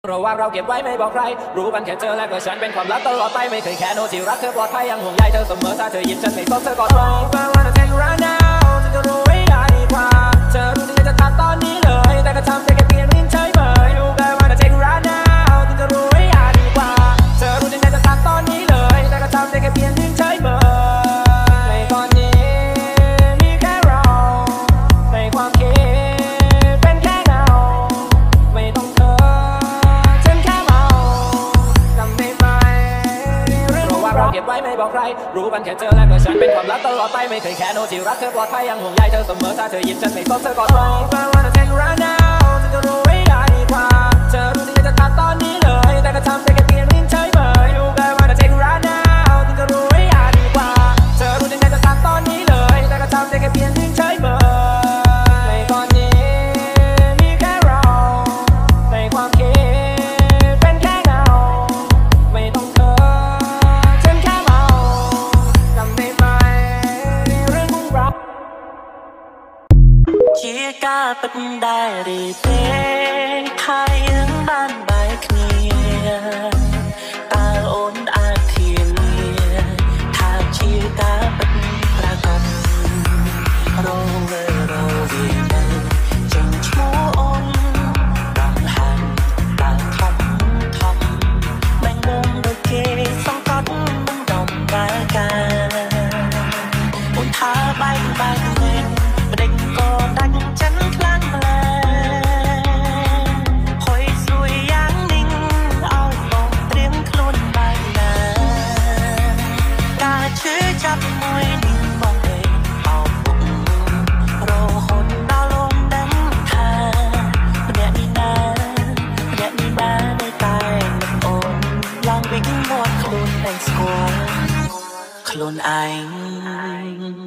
เราว่าเราเก็บไว้ไม่บอกใครรู้กันแค่เจอและก็ฉันเป็นความลับตลอดไปไม่เคยแค่โน้ที่รักเธอปลอดภัยยังห่วงใยเธอเสมอถ้าเธอยิ้มฉันไม่สนเธอกอดไว้แปลว่าเธอ take you right now ฉันจะรู้ให้ได้ดีกว่าเธอรู้ที่จะทักตอนนี้เลยแต่ก็ทำได้แค่เพียงนิ่งเฉยเมยรู้แปลว่าเธอ take you right now ฉันจะรู้ให้ได้ดีกว่าเธอรู้ที่จะทักตอนนี้เลยแต่ก็ทำได้แค่เพียงนิ่งเฉยเมยในตอนนี้มีแค่เราในความคิดเป็นแค่เงาไม่ต้องเธอเราเก็บไว้ไม่บอกใครรู้กันแค่เจอและก็ฉันเป็นความลับตลอดไปไม่เคยแค่โน้ที่รักเธอปลอดภัยยังห่วงใยเธอเสมอถ้าเธอยิ้มฉันไม่สนเธอกอดไว้แปลว่าเธอ take you right now ฉันจะรู้ให้ได้ดีกว่าเธอรู้ที่จะทักตอนนี้เลยแต่ก็ทำได้แค่เพียงนิ่งเฉยเมยรู้แปลว่าเธอ take you right now ฉันจะรู้ให้ได้ดีกว่าเธอรู้ที่จะทักตอนนี้เลยแต่ก็ทำได้แค่เพียงนิ่งเฉยเมยในตอนนี้มีแค่เราในความคิดเป็นแค่เงาไม่ต้องเธอchia ca bất đại để thế hai ứng ban bài kia ta ôn ai thiền tha chia ca bất ra cầm rô về đây chẳng chúa ôn bằng hàng ta thăm thăm manh mông đôi kê song cót bông đồng ba ca ôn tha bay bay lên định có đánh chân lăn lẹ hồi xuôi giáng ninh ao bồng tiếng khôn bài nà ca chữ chắp môi ninh bong đầy ao bụng rô hồn đau luôn đánh thà nhẹ đi na nơi tai ngập ồn lòng vĩnh một khôn anh score khôn anh